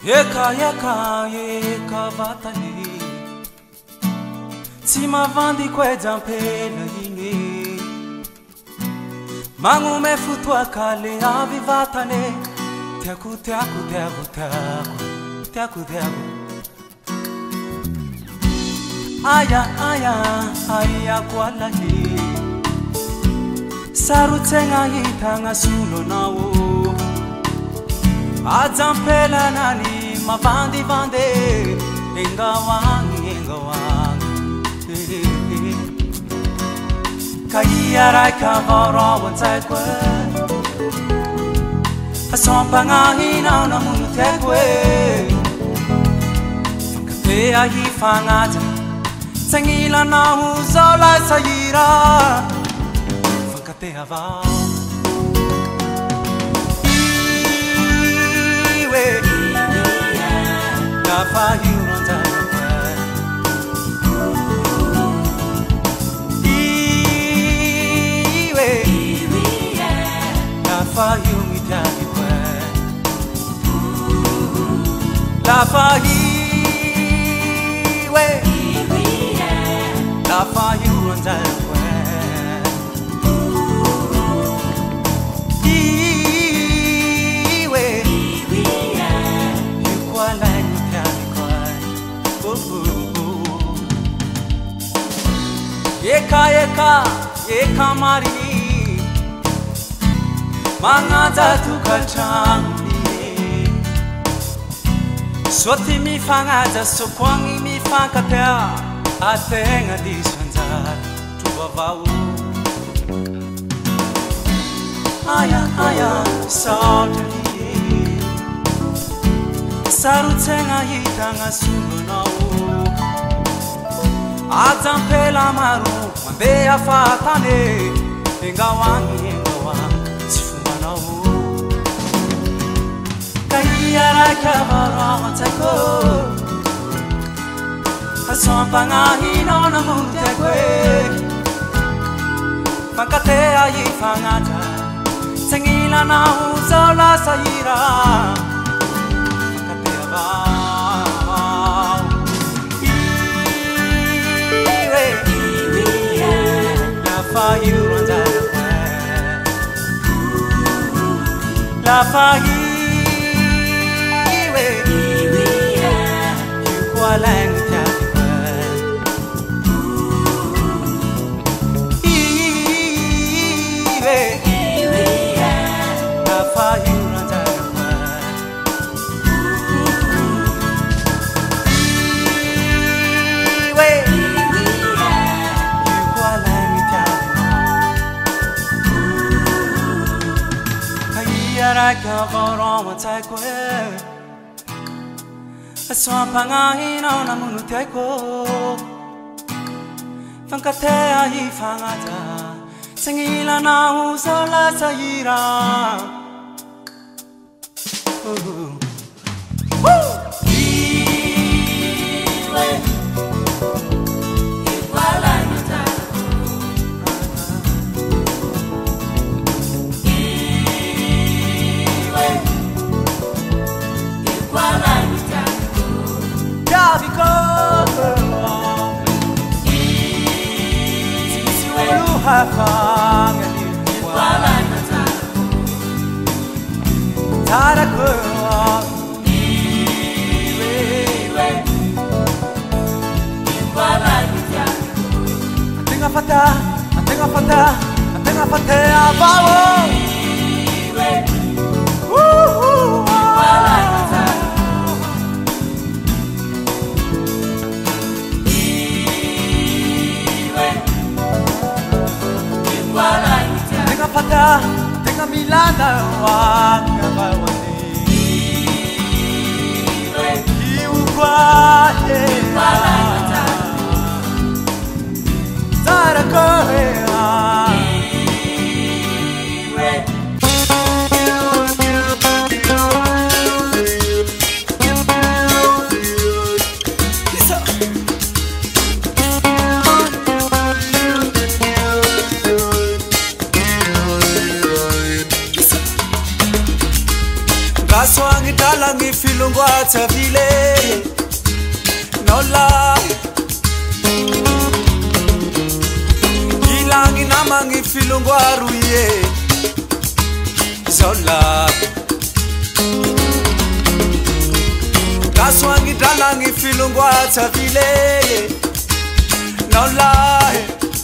Eka vatani Tima vandi kwe jampela inge Mangu me futwa kale avi vatane Teaku Aya kwa lahi Saru tenga hitanga sulo nawo Ajampela nani mavandi vande Enga wangi Kaya rai kavara wantai kwe Asompa ngahi na munu tekwe Fangate ahi fangata Sangila na huzola sayira Fangate hava Lafa yuronza Iwe Lafa yumitani kwe Lafa iwe Lafa yuronza kwe Iwe Yukwa like Eka mari Mangata tukachangi Swati mi fangata sokwangi mi fangata Atenga di sanza tubavau Aya sautani Sarutenga hitanga sununau Ajampela maru Mandea fatane Enga wangi Sifumanau Kaya raka vara matako Asompa ngahi nona mutekwe Fakate ayi fangata Sengila na uzola sayira Fakate ava Lafa yuronza Lafa iwe Yukwa langu Iwe Lafa yuronza Raka vara wantai kwe Asompa ngahi na munu teko Fangate ahi fangata Sengila na uzola sayira Atenga fata abawo Tenga milana wanga bawani Iukwa Tara korea Kaswangi dalangi filungo ngifilungwatha vile no lie ilangi nama ngifilungwaruye zola kaswangi dala ngifilungwatha vile no lie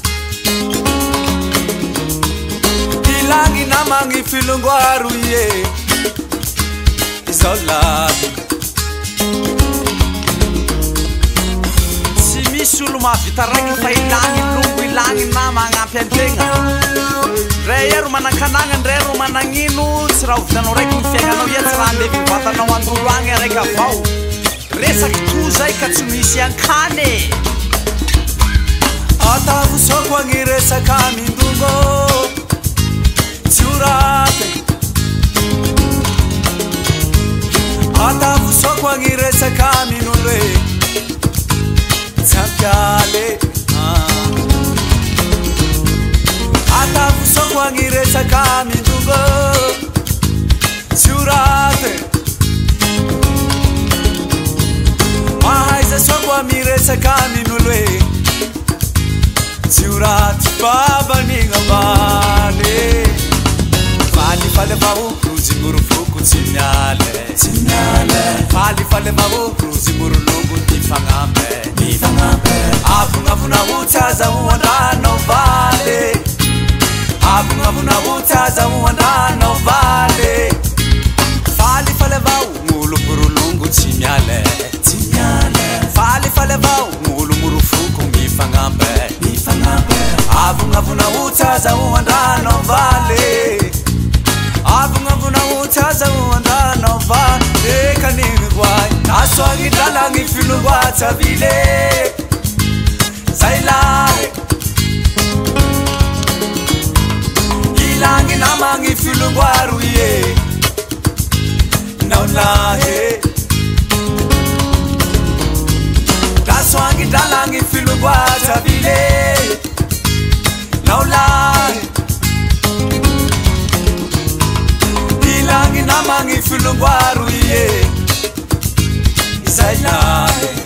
ilangi nama ngifilungwaruye zola Sulu mavita raiky fa ilagny longo ilagny nama agnampy antegna Ray ero manan-kanagna ndray ero managnino tsy raha vitanao raiky ny fiaignanao ia tsy raha andevy vatanao andolo agny araiky avao resaky to zay ka tsy misy ankany atavosoko agny resaka mindongo tsy ho raty atavosoko agny resaka minolo e Champiale atavosoko agny resaka mindongo tsy ho raty mahaiza soko amy resaka minolo e tsy ho raty babanigna ambany falifaly avao rozy morofoko tsy miale falifaly avao rozy morolongo mifagnampy avonavona utsaza uandano vale avonavona utsaza uandano vale falifale vao ngulu burulungu tsinyale falifale vao ngulu murufuku mifagnampy avonavona utsaza uandano vale avonavona utsaza uandano vale kanini gwai aswangi dala ngifilungwatha vile Zailare ilangi nama ngifilungwaruye naulahe kaswangi dala ngifilungwatha vile naulahe ilangi nama ngifilungwaruye Zailare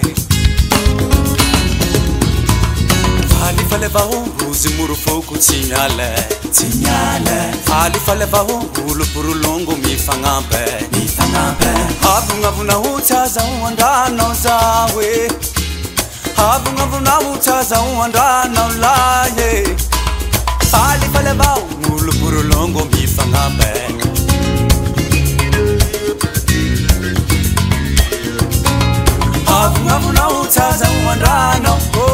Falifale vao rozy morofoko tsy miale falifale vao olo burulongo mifagnampy avonavona utsaza uandranao zawe avonavona utsaza uandranao laye falifale vao olo burulongo mifagnampy avonavona utsaza uandranao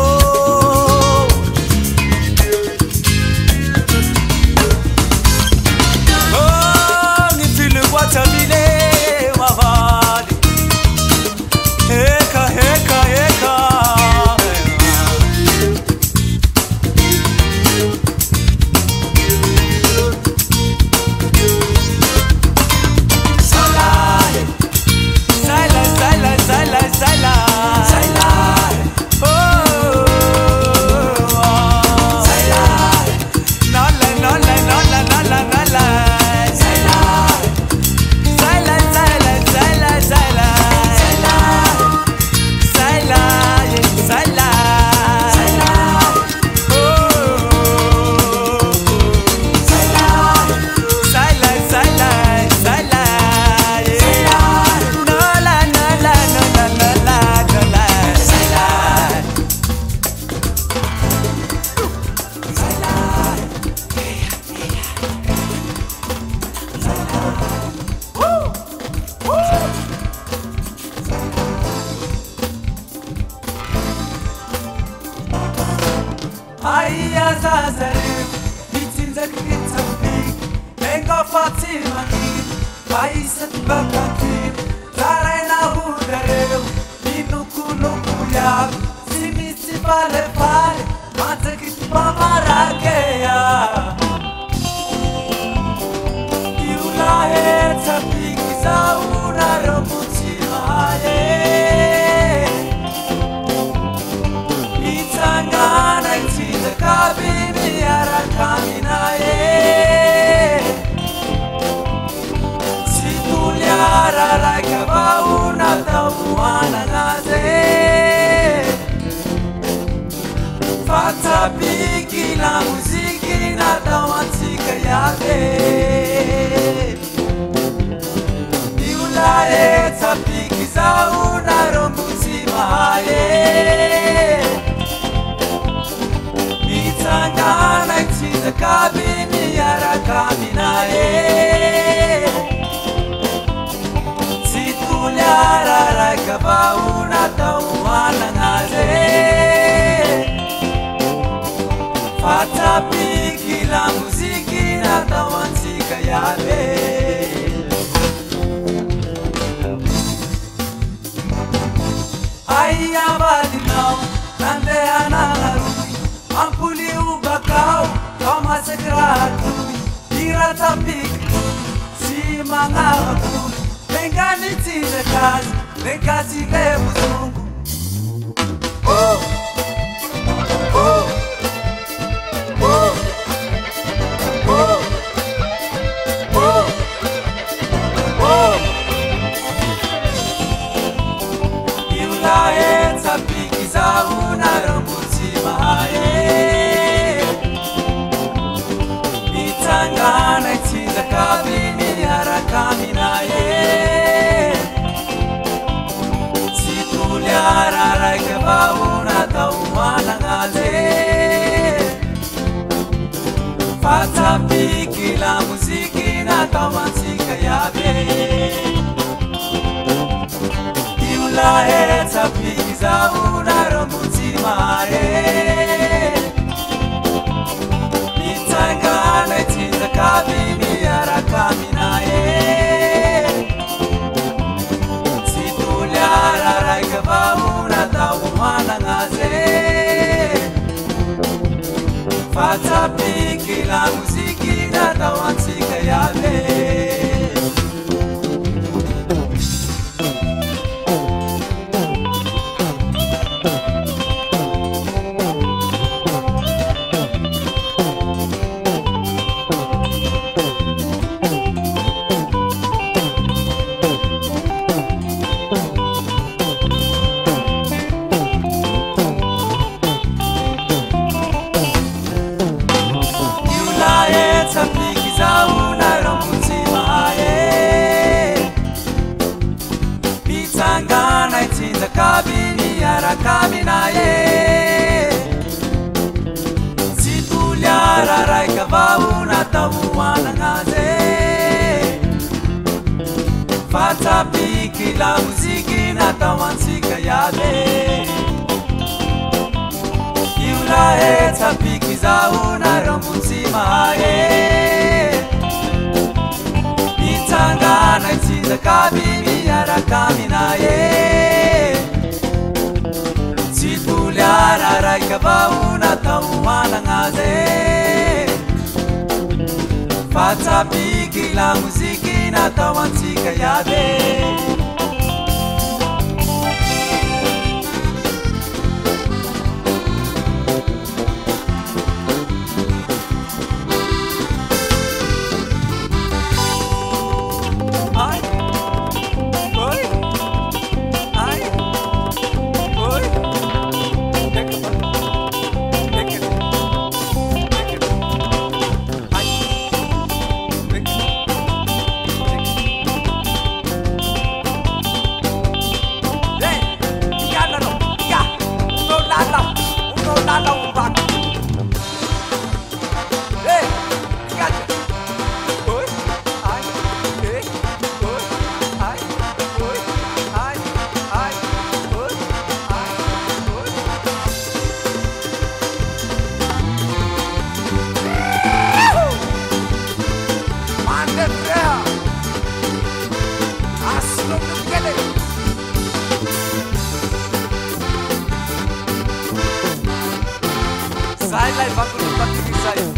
Aya zazare mitsinza kitsapi enga fatima paisa bakati zarena hudare minukunuku ya simisi pale pale mataki pamarakeya yula hetsa pikisa unaro mutsimaye itangana kabini arakamina situliara raka bauna Fatsapiki la muziki na tawansika yake Niulae tapiki za unaromuzi mahaye Mitangana itiza kabini yarakami nae Situlyara rakaba unatauana ngaze Fatsapiki la muziki na tawansika yale Aiya badi nao, nande anangarui Ampuli ubakao, kama sekratu Ira tapiki, si mangatu Lengani tize kazi, lengasi lebu zungu Oh, oh Mitangana itiza kabini yarakami naye Situlyara rakaba unatauana ngaze Fatsapiki la muziki na tawansika yabe Iulae tapiki za unaromuzi mahaye Mitangana itiza kabini yarakami naye Situlyara rakaba unatauana ngaze Fatsapiki la muziki na tawansika yale Mitangana itiza kabini yarakami naye Situlyara rakaba unatauana ngaze Fatsapiki la muziki na tawansika yale Iulae tapiki za unaromuzi mahaye Mitangana itiza kabini yarakami naye Situlyara rakaba unatauana ngaze Fatsapiki la muziki na tawansika yale Sai, vai, vai, vai, vai, vai, vai.